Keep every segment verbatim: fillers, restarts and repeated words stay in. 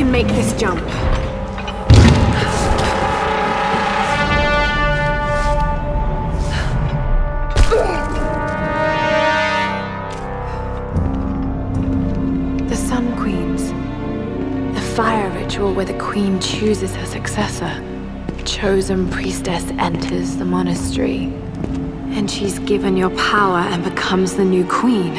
can make this jump. The Sun Queens. The fire ritual where the queen chooses her successor. Chosen priestess enters the monastery. And she's given your power and becomes the new queen.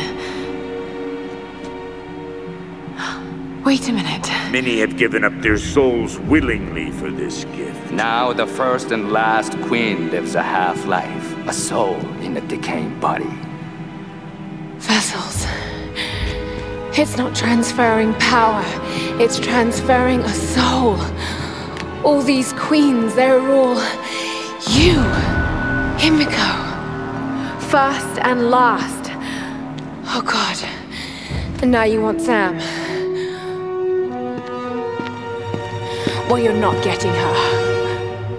Wait a minute. Many have given up their souls willingly for this gift. Now the first and last queen lives a half-life, a soul in a decaying body. Vessels. It's not transferring power, it's transferring a soul. All these queens, they're all you, Himiko. First and last. Oh God. And now you want Sam. Well, you're not getting her.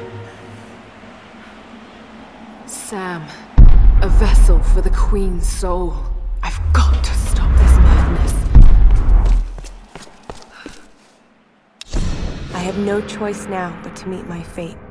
Sam, a vessel for the Queen's soul. I've got to stop this madness. I have no choice now but to meet my fate.